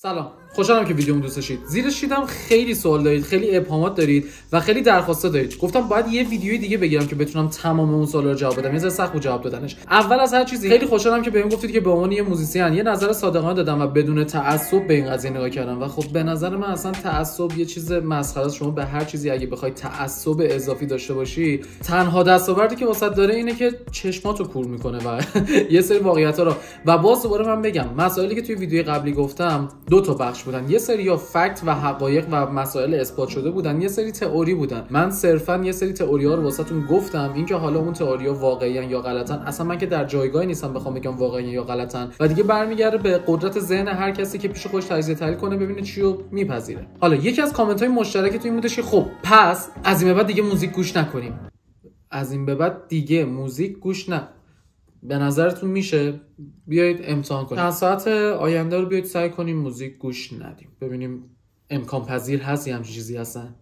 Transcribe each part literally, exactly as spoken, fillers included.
سلام، خوشحالم که ویدیومو دوست داشتید. زیرش دیدم خیلی سوال دارید، خیلی ابهامات دارید و خیلی درخواستا دارید. گفتم باید یه ویدیوی دیگه بگیرم که بتونم تمام اون سوالا رو جواب بدم. یه ذره سخت بود جواب دادنش. اول از هر چیزی خیلی خوشحالم که بهم گفتید که به عنوان یه موزیسین یه نظر صادقانه دادم و بدون تعصب به این قضیه نگاه کردم. و خب به نظر من اصلا تعصب یه چیز مسخره است. شما به هر چیزی اگه بخوای تعصب اضافی داشته باشی، تنها دستاوردی که واسط داره اینه که چشماتو کور میکنه و یه سری واقعیت‌ها رو. و باز دوباره من بگم مسائلی که توی ویدیوی قبلی گفتم دو تا بخش بودن. یه سری یا فکت و حقایق و مسائل اثبات شده بودن، یه سری تئوری بودن. من صرفا یه سری تئوری‌ها رو واسهتون گفتم. اینکه حالا اون تئوری‌ها واقعیان یا غلطن، اصلا من که در جایگاهی نیستم بخوام بگم واقعیان یا غلطن و دیگه برمیگرده به قدرت ذهن هر کسی که پیش خودش تجزیه تحلیل کنه ببینه چی رو میپذیره. حالا یکی از کامنت‌های مشترک تو این بودش که خب پس از این به بعد دیگه موزیک گوش نکنیم. از این به بعد دیگه موزیک گوش نه. به نظرتون میشه بیایید امتحان کنیم. چند ساعت آینده رو بیایید سعی کنیم موزیک گوش ندیم. ببینیم امکان پذیر هست یه همچین چیزی هستن.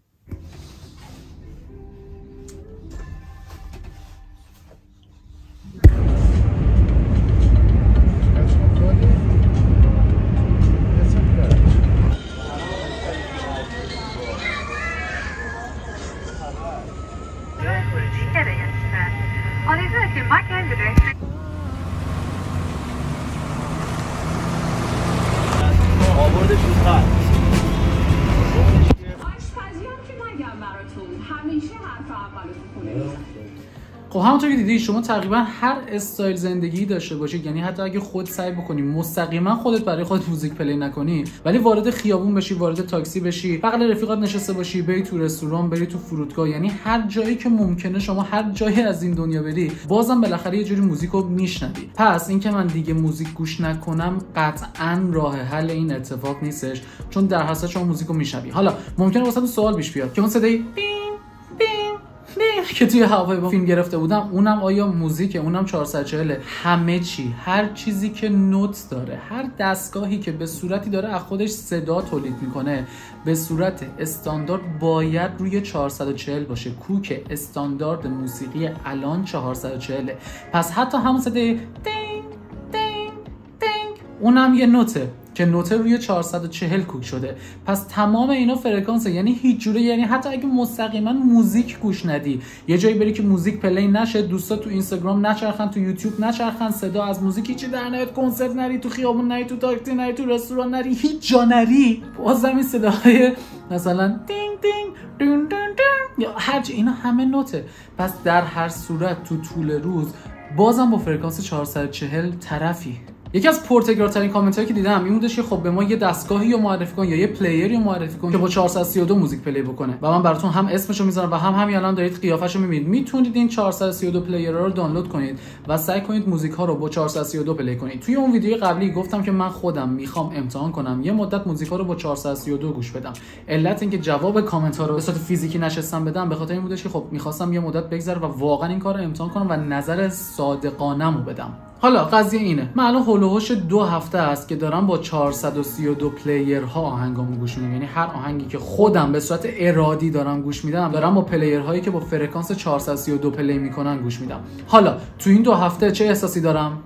خب همونطور که دیدید شما تقریبا هر استایل زندگی داشته باشید، یعنی حتی اگه خود سعی بکنی مستقیما خودت برای خودت موزیک پلی نکنی ولی وارد خیابون بشی، وارد تاکسی بشی، بغل رفیقات نشسته باشی، بری تو رستوران، بری تو فرودگاه، یعنی هر جایی که ممکنه شما هر جایی از این دنیا بری بازم بالاخره یه جوری موزیک رو میشنوی. پس اینکه من دیگه موزیک گوش نکنم قطعا راه حل این اتفاق نیستش، چون در حسرت شما موزیک رو میشنوی. حالا ممکنه واسه سوال پیش بیاد که اون صدای که توی هواپیما فیلم گرفته بودم اونم آیا موزیکه؟ اونم چهارصد و چهل. همه چی، هر چیزی که نوت داره، هر دستگاهی که به صورتی داره از خودش صدا تولید میکنه به صورت استاندارد باید روی چهارصد و چهل باشه. کوک استاندارد موسیقی الان چهارصد و چهل. پس حتی همون صدای دینگ دینگ دینگ اونم یه نوته که نوته روی چهارصد و چهل کوک شده. پس تمام اینا فرکانسه، یعنی هیچ جوره، یعنی حتی اگه مستقیما موزیک گوش ندی، یه جایی بری که موزیک پلی نشه، دوستا تو اینستاگرام نچرخن، تو یوتیوب نچرخن، صدا از موزیک هیچی در نیاد، کنسرت نری، تو خیابون نری، تو تاکسی نری، تو رستوران نری، هیچ جا نری، بازم این صداهای مثلا دینگ دینگ دون دون دون یا هر چی، اینا همه نوته. پس در هر صورت تو طول روز بازم با فرکانس چهارصد و چهل طرفی. یکی از پرتکرارترین کامنت هایی که دیدم این بودش که خب به ما یه دستگاهی رو معرفی کن یا یه پلیری رو معرفی کن که با چهارصد و سی و دو موزیک پلی بکنه. و من براتون هم اسمشو میذارم و هم همین الان دارید قیافه‌شو میبینید. میتونید این چهارصد و سی و دو پلیرها رو دانلود کنید و سعی کنید موزیک ها رو با چهارصد و سی و دو پلی کنید. توی اون ویدیو قبلی گفتم که من خودم میخوام امتحان کنم یه مدت موزیک ها رو با چهارصد و سی و دو گوش بدم. علت اینکه جواب کامنت ها رو به صورت فیزیکی نشستم بدم به خاطر این بودش که خب میخواستم یه مدت بگذره و واقعا این کارو امتحان کنم و نظر صادقانه‌مو بدم. حالا قضیه اینه، من الان هول و هوش دو هفته است که دارم با چهارصد و سی و دو پلیرها آهنگامو گوش میدم. یعنی هر آهنگی که خودم به صورت ارادی دارم گوش میدم دارم با پلیرهایی که با فرکانس چهارصد و سی و دو پلی میکنن گوش میدم. حالا تو این دو هفته چه احساسی دارم؟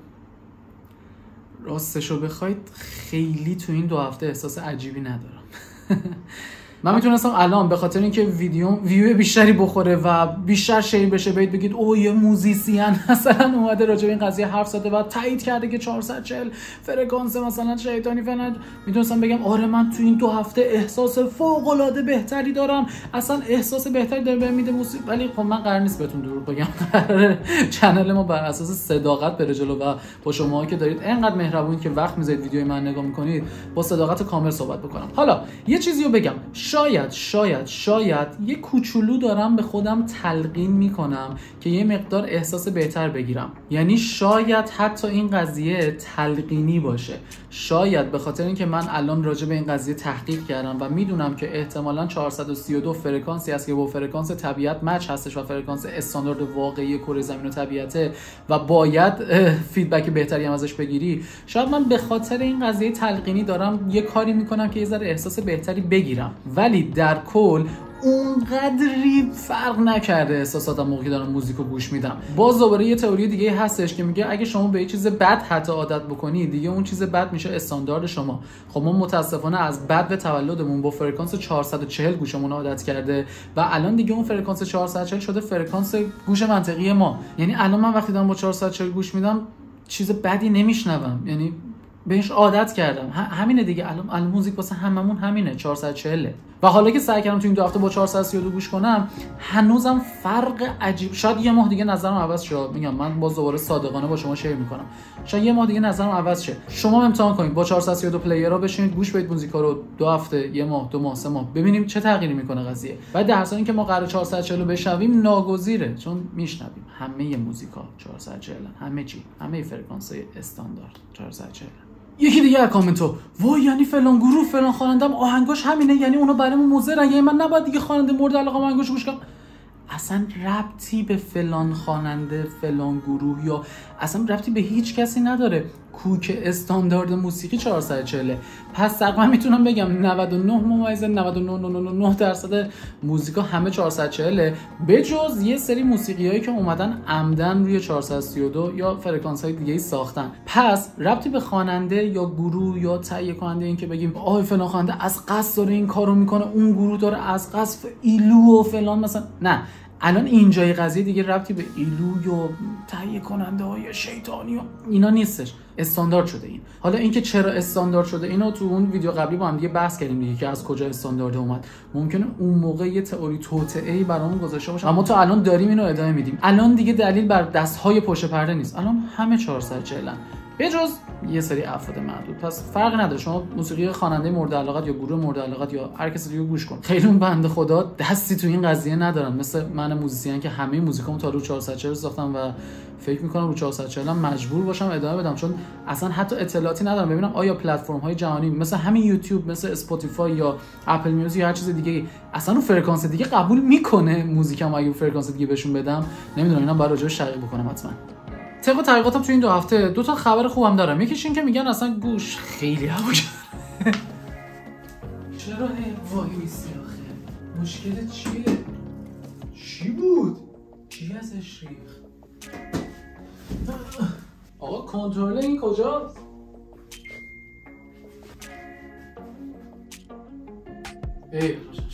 راستشو بخواید خیلی تو این دو هفته احساس عجیبی ندارم. من میتونستم الان به خاطر اینکه ویدیو ویو بیشتری بخوره و بیشتر شیر بشه برید بگید او یه موزیسین مثلا اومده راجع به این قضیه حرف زده و تایید کرده که چهارصد و چهل فرکانس مثلا شیطانی فلان، میتونستم بگم آره من تو این دو هفته احساس فوق العاده بهتری دارم، اصلا احساس بهتری داره بهم میده موسیقی. ولی خب من قرار نیست بهتون دروغ بگم. چنل ما بر اساس صداقت بره جلو و با شماها که دارید اینقدر مهربونید که وقت میذارید ویدیوی من نگاه میکنید با صداقت کامل صحبت بکنم. حالا یه چیزی رو بگم، شاید شاید شاید یه کوچولو دارم به خودم تلقین میکنم که یه مقدار احساس بهتر بگیرم. یعنی شاید حتی این قضیه تلقینی باشه، شاید به خاطر اینکه من الان راجع به این قضیه تحقیق کردم و میدونم که احتمالاً چهارصد و سی و دو فرکانسی است که با فرکانس طبیعت مچ هستش و فرکانس استاندارد واقعی کره زمین و طبیعته و باید فیدبک بهتری هم ازش بگیری. شاید من به خاطر این قضیه تلقینی دارم یه کاری میکنم که یه ذره احساس بهتری بگیرم. ولی در کل اونقدری فرق نکرده احساساتم موقعی دارم موزیکو گوش میدم. باز دوباره یه تئوری دیگه هستش که میگه اگه شما به یه چیز بد حتی عادت بکنی، دیگه اون چیز بد میشه استاندارد شما. خب ما متاسفانه از بد به تولدمون با فرکانس چهارصد و چهل گوشمون عادت کرده و الان دیگه اون فرکانس چهارصد و چهل شده فرکانس گوش منطقی ما. یعنی الان من وقتی دارم با چهارصد و چهل گوش میدم چیز بدی نمیشنوم، یعنی بهش عادت کردم. همینه دیگه، الان الان موزیک واسه هممون همینه، چهارصد و چهل. و حالا که سعی کردم تو این دو هفته با چهارصد و سی و دو گوش کنم، هنوزم فرق عجیب. شاید یه ماه دیگه نظرم عوض شه. میگم من باز دوباره صادقانه با شما شیر میکنم، شاید یه ماه دیگه نظرم عوض شه. شما امتحان کنید با چهارصد و سی و دو پلیرها بشینید گوش بدید موزیکا رو دو هفته، یه ماه، دو ماه، سه ماه، ببینیم چه تغییری میکنه قضیه. بعد در حال اینکه ما قرار چهارصد و چهل رو بشنویم ناگزیره، چون میشنویم همه موزیکا چهارصد و چهل، همه چی، همه فرکانس‌های استاندارد چهارصد و چهل. یکی دیگه کامنتو وای یعنی فلان گروه فلان خوانندم آهنگاش همینه، یعنی اونا برامون مضرن، یعنی من نباید دیگه خواننده مورد علاقه آهنگاش گوش کنم. اصلا ربطی به فلان خواننده فلان گروه یا اصلا ربطی به هیچ کسی نداره. کوک استاندارد موسیقی چهارصد و چهل. پس تقریبا میتونم بگم نود و نه ممیز نود و نه ممیز نه نه درصد موزیکا همه چهارصد و چهل، بجز یه سری موسیقیایی که اومدن عمدن روی چهارصد و سی و دو یا فرکانس های دیگه ای ساختن. پس ربطی به خواننده یا گروه یا تهیه کننده این که بگیم آهای فلان خواننده از قصد داره این کارو میکنه، اون گروه داره از قصد ایلو و فلان مثلا، نه. الان اینجای قضیه دیگه ربطی به ایلو یا تهیه کننده های شیطانی و اینا نیستش، استاندارد شده این. حالا اینکه چرا استاندارد شده اینو تو اون ویدیو قبلی با هم دیگه بحث کردیم دیگه که از کجا استاندارد اومد. ممکنه اون موقع یه تئوری توطئه‌ای برامون گذاشته باشه، اما تا الان داریم اینو ادامه میدیم. الان دیگه دلیل بر دست‌های پشت پرده نیست، الان همه چهارصد و چهل به جز یه سری افراد معدود. پس فرق نداره شما موسیقی خواننده مورد علاقت یا گروه مورد علاقت یا هر کسی دیگه گوش کن. خیلی اون بنده خدا دستی تو این قضیه ندارن، مثل من موزیسین که همه موزیکامو تا رو چهارصد و چهل ساختم و فکر میکنم رو چهارصد و چهل هم مجبور باشم ادامه بدم، چون اصلا حتی اطلاعاتی ندارم ببینم آیا پلتفرم های جهانی مثل همین یوتیوب، مثل اسپاتیفای یا اپل میوزیک یا هر چیز دیگه اصلا اون فرکانس دیگه قبول میکنه موزیکم اگه اون فرکانس دیگه بهشون بدم. نمیدونم، اینا باید راجعش تحقیق بکنم حتما. طبق تحقیقاتم تو این دو هفته دو تا خبر خوبم دارم. یکیش این که میگن اصلا گوش خیلی هوا شده. چرا وای میسی آخه؟ مشکل چیه؟ چی بود؟ چی ازش ریخت؟ آقا کنترل این کجاست؟ ای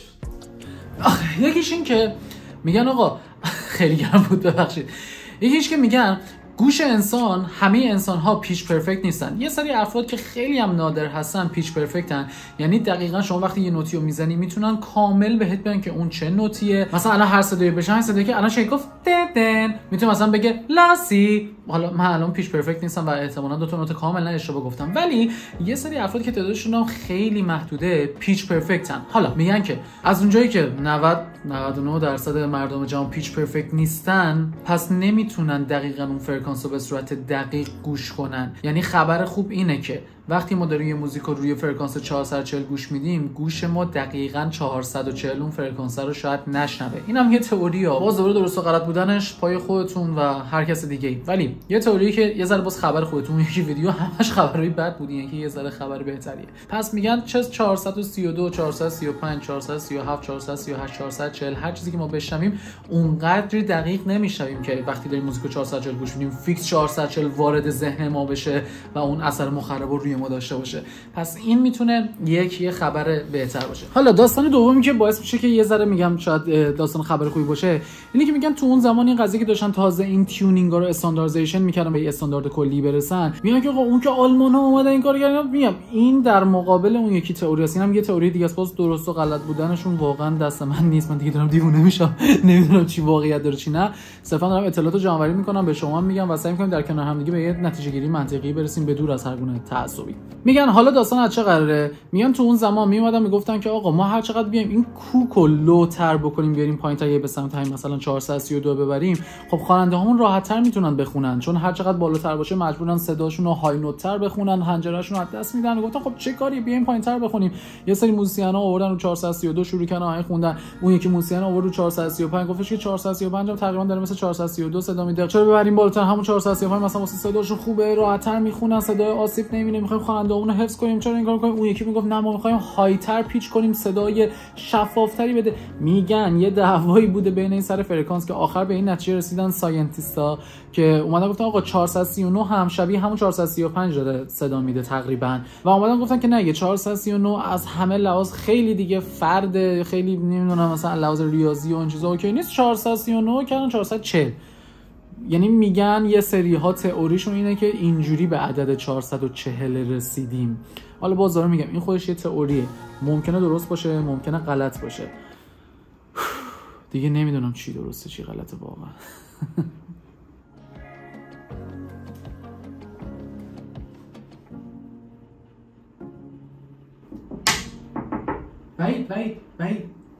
آخه یکیش این که میگن آقا خیلی گرم بود ببخشید. یکیش که میگن گوش انسان، همه انسان ها پیچ پرفکت نیستن. یه سری افراد که خیلی هم نادر هستن پیچ پرفکتن، یعنی دقیقاً شما وقتی یه نوتی رو میزنی میتونن کامل بهت بگن که اون چه نوتیه. مثلا الان هر صدایی بشه، هر صدایی که الان شیک گفت ددن میتونه مثلا بگه لاسی. حالا من الان پیچ پرفکت نیستم و احتمالاً دو تا نوت کامل اشتباه گفتم، ولی یه سری افراد که تعدادشون هم خیلی محدوده پیچ پرفکتن. حالا میگن که از اونجایی که نود نود و نه درصد مردم جهان پیچ پرفکت نیستن، پس نمیتونن دقیقاً اون فرکانس رو به صورت دقیق گوش کنن. یعنی خبر خوب اینه که وقتی ما داریم یه موزیک رو روی فرکانس چهارصد و چهل گوش میدیم، گوش ما دقیقاً چهارصد و چهل اون فرکانس رو شاید نشنوه. اینم یه تئوریه، باز دوباره درست و غلط بودنش پای خودتون و هر کس دیگه، ولی یه تئوریه که یه ذره باز خبر خودتون. یکی ویدیو همش خبرای بد بود، یکی یه ذره خبر بهتریه. پس میگن چه چهارصد و سی و دو، چهارصد و سی و پنج، چهارصد و سی و هفت، چهارصد و سی و هشت، چهارصد و چهل هر چیزی که ما بشنویم اونقدر دقیق نمیشنویم که وقتی داریم موزیک چهارصد و چهل گوش میدیم فیکس چهارصد و چهل وارد ذهن ما بشه و اون اثر مخرب رو روی ما داشته باشه. پس این میتونه یک یه خبر بهتر باشه. حالا داستان دومی که باعث میشه که یه ذره میگم شاید داستان خبر خوبی باشه، اینه که میگن تو اون زمان این قضیه که داشتن تازه این تیونینگا رو استانداردیزیشن میکردن به استاندارد کلی برسن، میگن که آقا اون که آلمانا اومدن این کارو کردن. میگم این در مقابل اون یکی تئوری است. اینم یه تئوری دیگه است، باز درست و غلط بودنشون واقعا دست من نیست. من دیگه دارم دیوونه میشم، نمیدونم چی واقعیت داره چی نه. صرفا دارم اطلاعاتو جمع‌آوری میکنم، به شما میگم و سعی میکنیم در کنار هم دیگه به یه نتیجه گیری منطقی برسیم بدون از هر گونه تعصبی. میگن حالا داستان از چه قراره؟ میگن تو اون زمان میومدن میگفتن که آقا ما هر چقدر بیایم این کوک رو لوتر بکنیم بیاریم پایین‌تر، یه به سمت همین مثلا چهارصد و سی و دو ببریم، خب خواننده هامون راحت‌تر میتونن بخونن، چون هر چقدر بالاتر باشه مجبورن صداشون رو های نوت‌تر بخونن، حنجره‌شون رو از دست میدن. گفتن خب چه کاری بیایم پایین‌تر بخونیم. یه سری موزیسینا آوردن رو چهارصد و سی و دو شروع کردن آهنگ خوندن. اون یکی موزیسین آورد رو چهارصد و سی و پنج گفتش که چهارصد و سی و پنج هم تقریبا داره مثل چهارصد و سی و دو صدا میده، چرا ببریم بالاتر؟ همون همون چهارصد و سی و پنج مثلا واسه صداش خوبه، راحت‌تر میخونن، صدای آسیب نمیبینه، میخوایم خواننده‌مون رو حفظ کنیم، چرا این کارو کنیم؟ اون یکی میگفت نه ما میخوایم هایتر پیچ کنیم، صدای شفافتری بده. میگن یه دعوایی بوده بین این سر فرکانس که آخر به این نتیجه رسیدن ساینتیستا که اومدن گفتن آقا چهارصد و سی و نه هم شبیه همون چهارصد و سی و پنج داره صدا میده تقریبا، و اومدن گفتن که نه یه چهارصد و سی و نه از همه لحاظ خیلی دیگه فرد، خیلی نمیدونم مثلا لحاظ ریاضی و این چیزا اوکی نیست، چهارصد و سی و نه کردن چهارصد و چهل. یعنی میگن یه سری ها تئوریشون اینه که اینجوری به عدد چهارصد و چهل رسیدیم. حالا باز دارم میگم این خودش یه تئوریه، ممکنه درست باشه ممکنه غلط باشه، دیگه نمیدونم چی درسته چی غلطه واقعا. وحید وحید وحید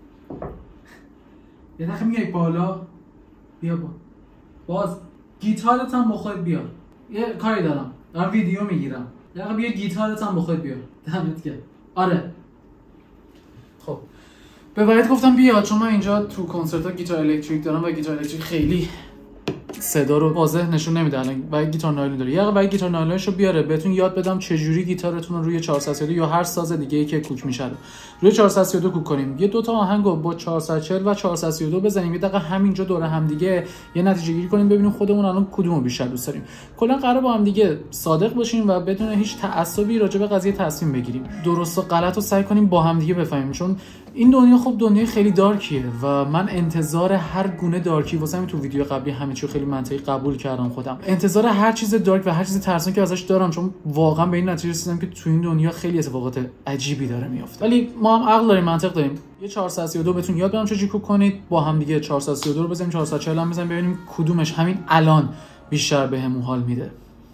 یه دقیقه میای بالا، بیا با باز گیتارت هم با خودت بیار، یه کاری دارم دارم ویدیو میگیرم، یه دقیقه بیا گیتارت هم با خودت بیار. دمت گرم. آره خب به وحید گفتم بیا، چون من اینجا تو کنسرت ها گیتار الکتریک دارم و گیتار الکتریک خیلی صدا رو واضح نشون نمیده. الان وحید گیتار نایلون داره، یه وحید گیتار نایلونشو بیاره بهتون یاد بدم چه جوری گیتارتون رو روی چهارصد و سی و دو یا هر ساز دیگه ای که کوک میشه روی چهارصد و سی و دو کوک کنیم. یه دو تا آهنگو با چهارصد و چهل و چهارصد و سی و دو بزنیم، یه دقیقه همینجا دور هم دیگه یه نتیجه گیری کنیم ببینیم خودمون الان کدومو بیشتر دوست داریم. کلا قراره با هم دیگه صادق باشیم و بدون هیچ تعصبی راجع به قضیه تصمیم بگیریم. درست و غلط رو سعی کنیم با هم دیگه بفهمیم، چون این دنیا خب دنیای خیلی دارکیه و من انتظار هر گونه دارکی واسه همین تو ویدیو قبلی همه چیو خیلی منطقی قبول کردم خودم. انتظار هر چیز دارک و هر چیز ترسناکی که ازش دارم، چون واقعا به این نتیجه رسیدم که تو این دنیا خیلی اتفاقات عجیبی داره میافته. ولی ما هم عقل داریم، منطق داریم. یه چهارصد و سی و دو بهتون یاد بدم چجوری کوک کنید، با هم دیگه چهارصد و سی و دو رو بزنیم، چهارصد و چهل هم بزنیم ببینیم کدومش همین الان بیشتر بهمون حال میده.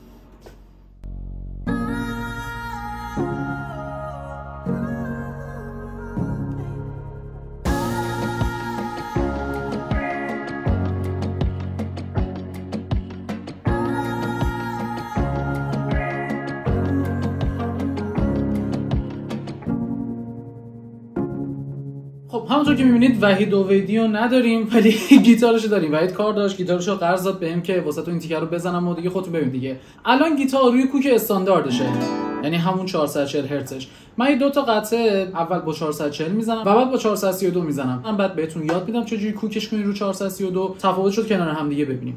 خب همونطور که میبینید وحید و ویدیو نداریم ولی گیتارشو داریم. وحید کار داشت گیتارشو قرض داد بهم که واسه تو این تیکر رو بزنم و دیگه خودتون ببین دیگه. الان گیتار روی کوک استانداردشه، یعنی همون چهارصد و چهل هرتزش. من این دو تا قطعه اول با چهارصد و چهل میزنم و بعد با چهارصد و سی و دو میزنم. من بعد بهتون یاد میدم چجوری کوکش کنید رو چهارصد و سی و دو، تفاوت شد کنار هم دیگه ببینیم.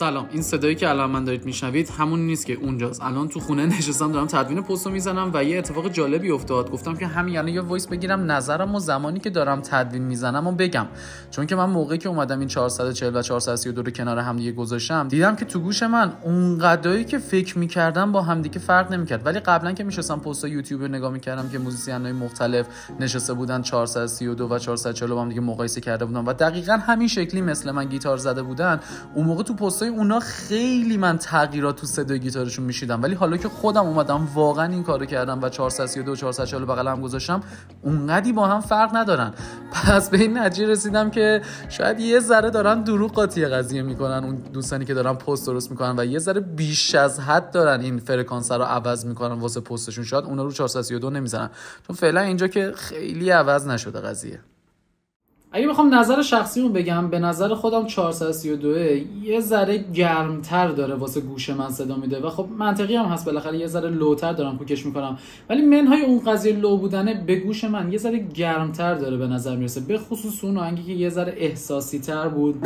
سلام، این صدایی که الان من دارید میشنوید همون نیست که اونجاست. الان تو خونه نشستم دارم تدوین پستو میزنم و یه اتفاق جالبی افتاد. گفتم که همین الان یه وایس بگیرم نظرم و زمانی که دارم تدوین میزنم و بگم، چون که من موقعی که اومدم این چهارصد و چهل و چهارصد و سی و دو رو کنار هم دیگه گذاشتم دیدم که تو گوش من اونقدری که فکر میکردم با هم دیگه فرق نمیکرد. ولی قبلا که میشستم پست یوتیوب رو نگاه میکردم که موزیسینای مختلف نشسته بودن چهارصد و سی و دو و چهارصد و چهل با هم دیگه مقایسه کرده بودن و دقیقاً همین شکلی مثل من گیتار زده بودن، اون موقع تو پستای اونا خیلی من تغییرات تو صدای گیتارشون میشیدم. ولی حالا که خودم اومدم واقعا این کارو کردم و چهارصد و سی و دو و چهارصد و چهل بغل هم گذاشتم، اونقدی با هم فرق ندارن. پس به این نتیجه رسیدم که شاید یه ذره دارن دروغ قاطی قضیه میکنن اون دوستانی که دارن پست درست میکنن و یه ذره بیش از حد دارن این فرکانس رو عوض میکنن واسه پستشون. شاید اونا رو چهارصد و سی و دو نمیزنن، چون فعلا اینجا که خیلی عوض نشده قضیه. اگه بخوام نظر شخصیمو بگم، به نظر خودم چهارصد و سی و دو یه ذره گرمتر داره واسه گوش من صدا میده و خب منطقی هم هست، بالاخره یه ذره لوتر دارم کوکش میکنم، ولی منهای اون قضیه لو بودنه به گوش من یه ذره گرمتر داره به نظر میرسه، به خصوص اون آهنگی که یه ذره احساسی تر بود.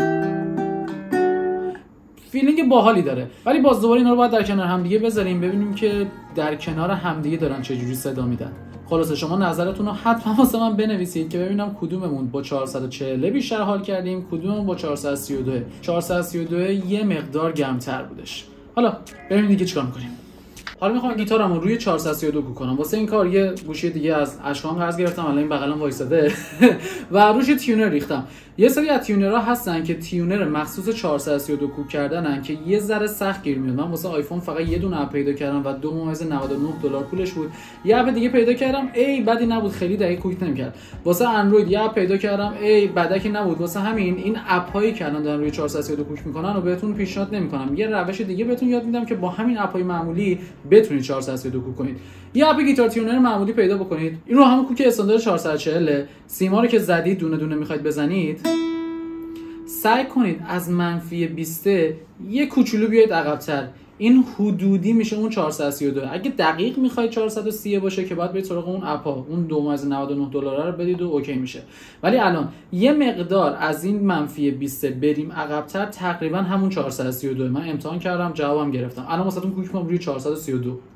فیلینگ باحالی داره. ولی باز دوباره اینا رو باید در کنار همدیگه بذاریم ببینیم که در کنار همدیگه دارن چه جوری صدا میدن. خلاصه شما نظرتون رو حتما واسه من بنویسید که ببینم کدوممون با چهارصد و چهل بیشتر حال کردیم، کدوممون با چهارصد و سی و دو. چهارصد و سی و دو یه مقدار گرمتر بودش. حالا بریم دیگه چیکار می‌کنیم. حالا میخوام گیتارمو روی چهارصد و سی و دو کوک کنم. واسه این کار یه گوشی دیگه از اشکام قرض گرفتم، الان این بغلم وایساده و روش تیونر ریختم. یه سری از تیونرها هستن که تیونر مخصوص چهارصد و سی و دو کوک کردنن که یه ذره سخت گیر میاد. من واسه آیفون فقط یه دونه اپ پیدا کردم و دو ممیز نود و نه دلار پولش بود. یه اپ دیگه پیدا کردم، ای بدی نبود، خیلی دقیق کوک نمی‌کرد. واسه اندروید یه اپ پیدا کردم، ای بدکی نبود. واسه همین این اپ‌هایی که الان دارن روی چهارصد و سی و دو کوک میکنن رو بهتون پیشنهاد نمی‌کنم. یه روش دیگه بهتون یاد میدم که با همین اپ‌های معمولی بتونید چهارصد و سی و دو کوک کنید. یه اپ گیتار تیونر معمولی پیدا بکنید. این رو همون کوک استاندارد چهارصد و چهل سیما رو که زدید دونه دونه می‌خواید بزنید، سعی کنید از منفی بیست یه کوچولو بیاید عقب‌تر. این حدودی میشه اون چهارصد و سی و دو. اگه دقیق میخواید چهارصد و سی باشه که باید برید سراغ اون اپا، اون دو ممیز نود و نه دلار رو بدید و اوکی میشه. ولی الان یه مقدار از این منفی بیست بریم عقب‌تر، تقریبا همون چهارصد و سی و دو. من امتحان کردم جوابم گرفتم. الان واسهتون کوک می‌کنم روی چهارصد و سی و دو.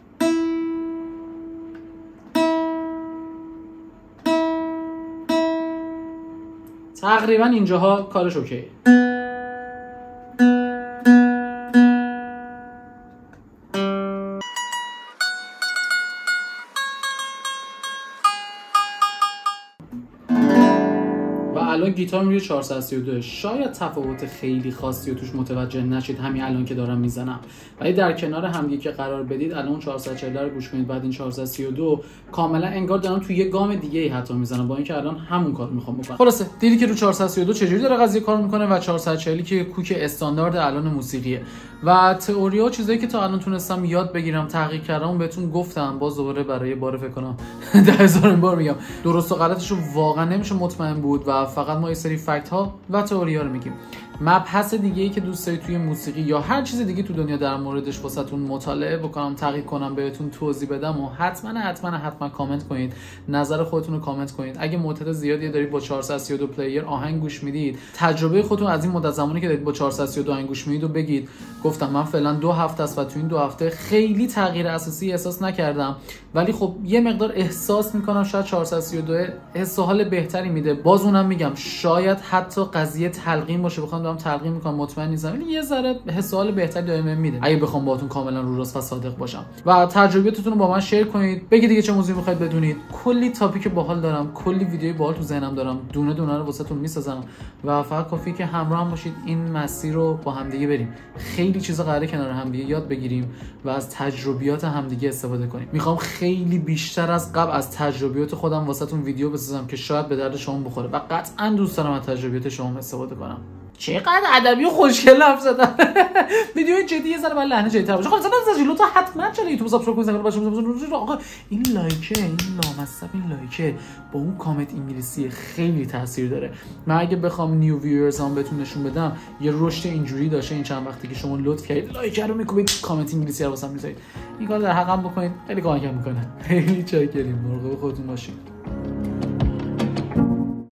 تقریبا اینجاها کارش اوکی. الان گیتارم روی چهارصد و سی و دو. شاید تفاوت خیلی خاصی رو توش متوجه نشید همین الان که دارم میزنم، ولی در کنار همدیگه که قرار بدید الان چهارصد و چهل رو گوش کنید، بعد این چهارصد و سی و دو، کاملا انگار دارم توی یه گام دیگه ای حتی میزنم، با اینکه الان همون کارو میخوام بکنم. خلاصه دیدی که رو چهارصد و سی و دو چجوری داره قضیه کار میکنه و چهارصد و چهل که کوک استاندارد الان موسیقیه. و تئوریا چیزایی که تا الان تونستم یاد بگیرم تحقیق کردم بهتون گفتم، باز دوباره برای بار فکر کنم ده هزار بار میگم، درست و غلطش رو واقعا نمیشه مطمئن بود و فقط ما یه سری فکت ها و تئوریا رو میگیم. مبحث دیگه ای که دوست دارید توی موسیقی یا هر چیز دیگه تو دنیا در موردش واسهتون مطالعه بکنم، تحقیق کنم، بهتون توضیح بدم و حتما حتما حتما کامنت کنید، نظر خودتون رو کامنت کنید. اگه معتاد زیادی دارید با چهارصد و سی و دو پلیر آهنگ گوش میدید، تجربه خودتون از این مدت زمانی که دارید با چهارصد و سی و دو آهنگ گوش میدید و بگید. گفتم من فعلا دو هفته است و تو این دو هفته خیلی تغییر اساسی احساس نکردم، ولی خب یه مقدار احساس میکنم شاید چهارصد و سی و دو حس و حال بهتری میده. باز اونم میگم شاید حتی قضیه تلقین باشه، بخوام دارم تلقین میکنم مطمئن نیستم، ولی یه ذره حس و حال بهتری دائما میده اگه بخوام باهاتون کاملا رو راست و صادق باشم. و تجربیاتتون رو با من شیر کنید، بگید دیگه چه موضوعی میخواید بدونید. کلی تاپیک باحال دارم، کلی ویدیو باحال تو ذهنم دارم، دونه دونه رو واسهتون میسازم و فقط کافیه که همراه هم باشید، این مسیر رو با هم دیگه بریم. خیلی چیزا قراره کنار هم دیگه یاد بگیریم و از تجربیات همدیگه استفاده کنیم. میخوام خیلی بیشتر از قبل از تجربیات خودم واسهتون ویدیو بسازم که شاید به درد شما بخوره و قطعا دوست دارم از تجربیات شما استفاده کنم. چقدر ادبی و خوشگل حرف زدم. ویدیو جدی یه ذره با لحن جدی‌تر باشه. خلاص از جلو تو حتما چرا یوتیوب سابسکرایب کنید، باشه آقا این لایکه، این لامصب این لایکه با اون کامنت انگلیسی خیلی تاثیر داره. من اگه بخوام نیو ویورز هم بهتون نشون بدم یه رشد اینجوری داشته این چند وقتی که شما لطف کردید لایک رو میکوبید، کامنت انگلیسی رو واسم میذارید، این کارو در حقم بکنید، خیلی کمکم میکنه. خیلی چاکریم. مراقب خودتون باشید.